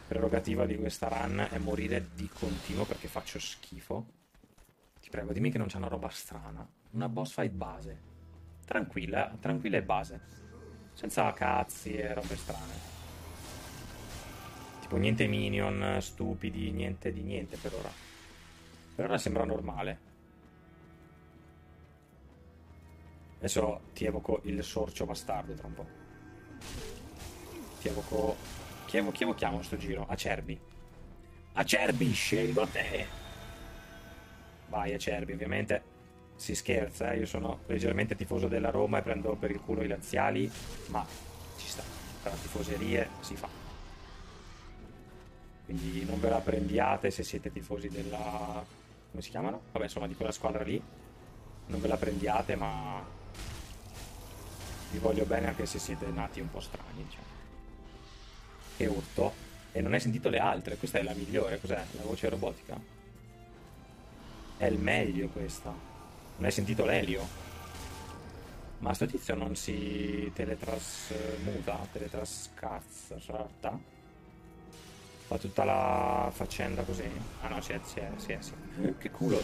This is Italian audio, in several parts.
prerogativa di questa run è morire di continuo perché faccio schifo. Ti prego, dimmi che non c'è una roba strana. Una boss fight base. Tranquilla, tranquilla e base. Senza cazzi e robe strane. Tipo niente minion stupidi, niente di niente per ora. Per ora sembra normale. Adesso ti evoco il sorcio bastardo tra un po'. Ti evoco... Chi evochiamo sto giro? Acerbi. Acerbi, scelgo te! Vai Acerbi, ovviamente si scherza, io sono leggermente tifoso della Roma e prendo per il culo i laziali, ma ci sta, tra tifoserie si fa. Quindi non ve la prendiate se siete tifosi della... come si chiamano? Vabbè, insomma, di quella squadra lì. Non ve la prendiate, ma vi voglio bene anche se siete nati un po' strani, diciamo. Che urto. E non hai sentito le altre, questa è la migliore, cos'è? La voce robotica? È il meglio questa. Non hai sentito l'elio? Ma sto tizio non si teletrasmuta, teletrascazza, fa tutta la faccenda così. Ah no, sì. Che culo.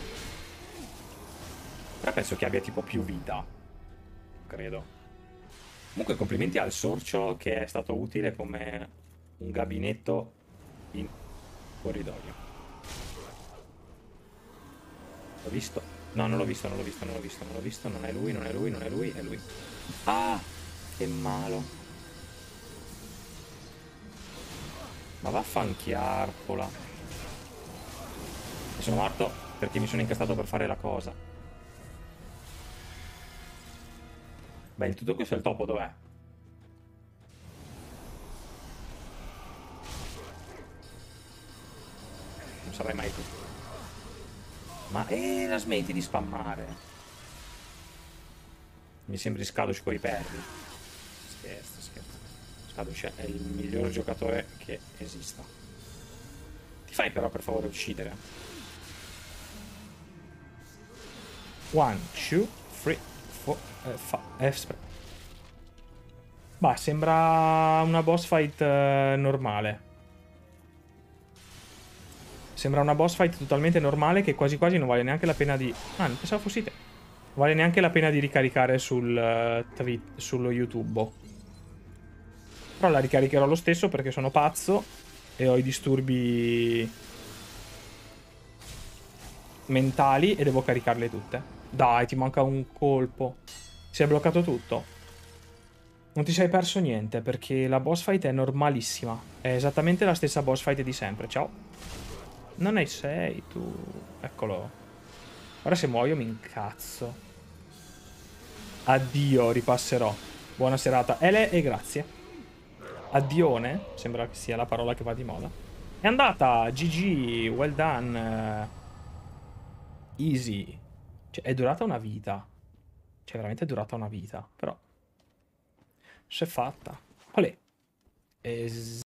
Però penso che abbia tipo più vita. Credo. Comunque complimenti al sorcio che è stato utile come un gabinetto in corridoio. L'ho visto? No, non l'ho visto. Non è lui, è lui. Ah! Che malo. Ma vaffanchiarpola. E sono morto perché mi sono incastrato per fare la cosa. Beh, in tutto questo il topo dov'è? Non saprei mai tu. Ma la smetti di spammare. Mi sembri Scadush coi perri. Scherzo. Scadush è il miglior giocatore che esista. Ti fai però per favore uccidere. 1, 2, 3, 4, 5. Bah, sembra una boss fight normale. Sembra una boss fight totalmente normale che quasi quasi non vale neanche la pena di... Ah, non pensavo fossi te. Non vale neanche la pena di ricaricare sullo YouTube. Però la ricaricherò lo stesso perché sono pazzo e ho i disturbi mentali e devo caricarle tutte. Dai, ti manca un colpo. Si è bloccato tutto. Non ti sei perso niente perché la boss fight è normalissima. È esattamente la stessa boss fight di sempre. Ciao. Non ne sei tu. Eccolo. Ora se muoio mi incazzo. Addio, ripasserò. Buona serata. Ele e grazie. Addione. Sembra che sia la parola che va di moda. È andata. GG. Well done. Easy. Cioè, è durata una vita. Cioè, veramente è durata una vita. Però... si è fatta. Olè.